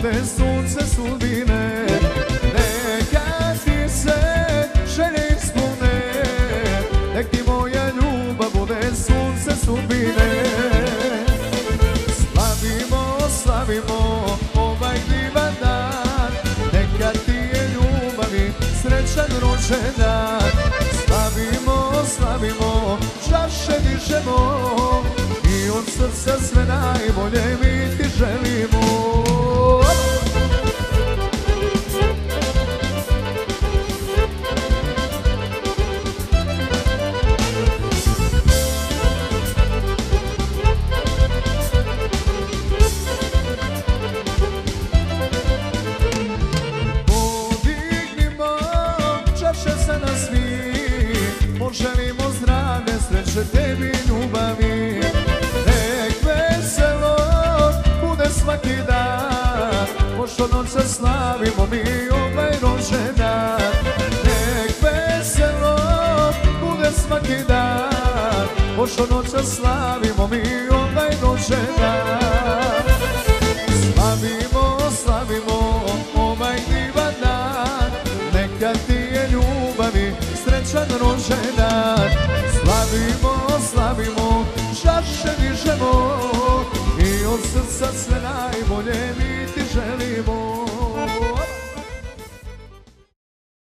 bude sunce sudbine. Neka ti se želje ispune, nek ti moja ljubav bude sunce sudbine. Slavimo, slavimo ovaj divan dan, neka ti je ljubavi srećan rođendan. Slavimo, slavimo, čaše dižemo i od srca sve najbolje mi ti želimo. Poželimo zdravlje, sreće tebi, ljubavi. Nek veselo bude svaki dan, pošto noća slavimo mi ovaj rođendan. Nek veselo bude svaki dan, pošto noća slavimo mi ovaj rođendan. Slavimo, slavimo ovaj divan dan, neka ti je ljubavi srećan rođendan. Slavimo, slavimo, čaše dižemo i od srca sve najbolje mi